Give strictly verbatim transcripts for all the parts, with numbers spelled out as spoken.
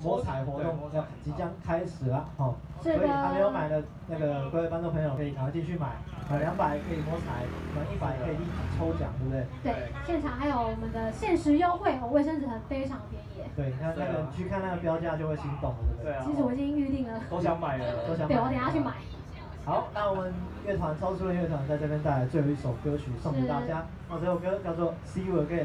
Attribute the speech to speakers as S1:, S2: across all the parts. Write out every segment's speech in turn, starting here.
S1: 摸彩活动要即将开始了，哦，所以还没有买的那个各位观众朋友可以赶快进去买，满两百可以摸彩，满一百可以立即抽奖，对不对？
S2: 对，现场还有我们的限时优惠哦，卫生纸很非常便宜。
S1: 对，你看那个去看那个标价就会心动了，对不对？
S3: 对啊。
S2: 其实我已经预定了，
S3: 都想买了，
S1: 都想买。
S2: 对，我等下去买。
S1: 好，那我们乐团超速的乐团在这边带来最后一首歌曲送给大家，那这首歌叫做《See You Again》。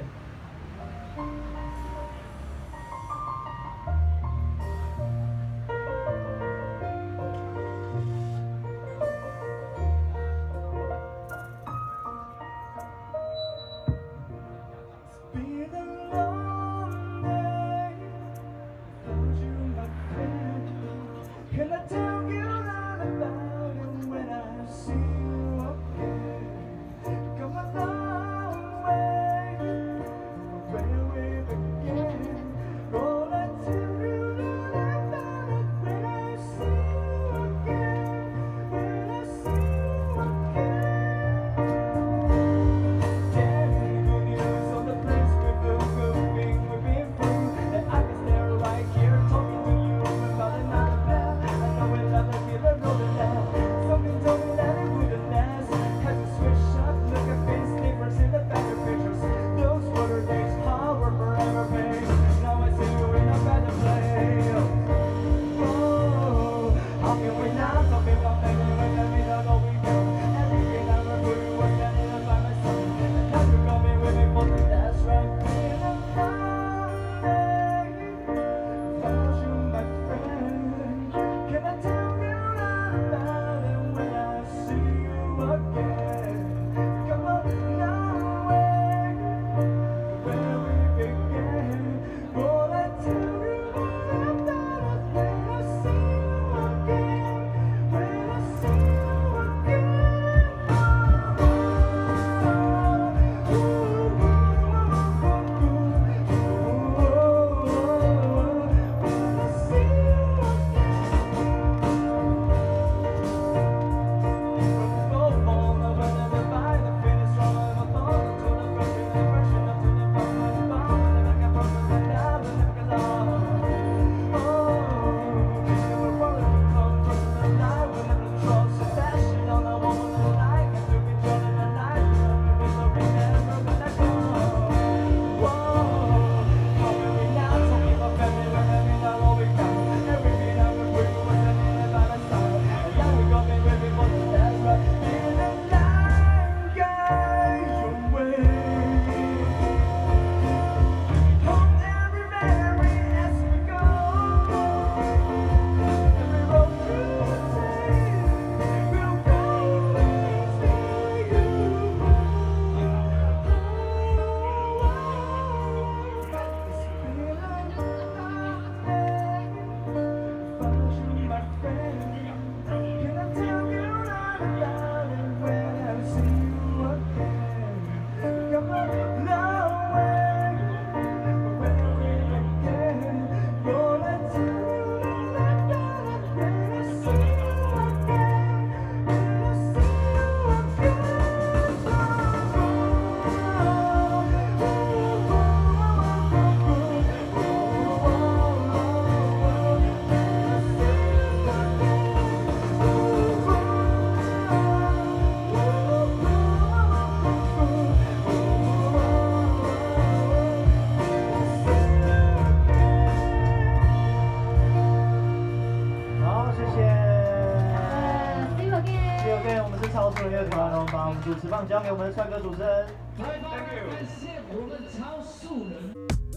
S1: 乐团，我们把我们主持棒交给我们的帅哥主持人。
S4: 感谢我们超速人。